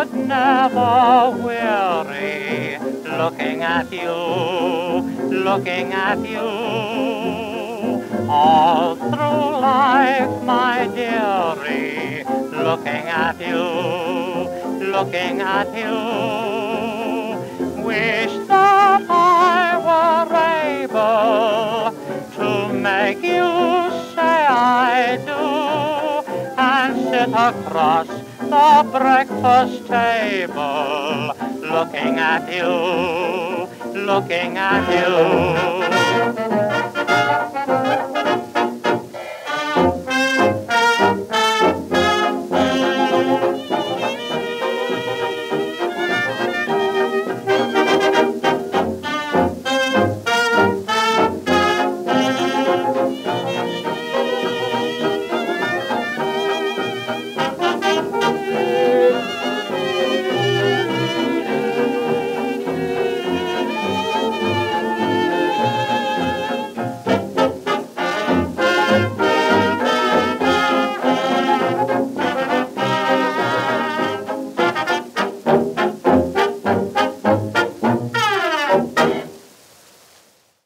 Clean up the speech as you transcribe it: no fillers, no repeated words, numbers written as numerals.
would never weary looking at you, looking at you. All through life, my dearie, looking at you, looking at you. Wish that I were able to make you say I do, and sit across the breakfast table, looking at you, looking at you.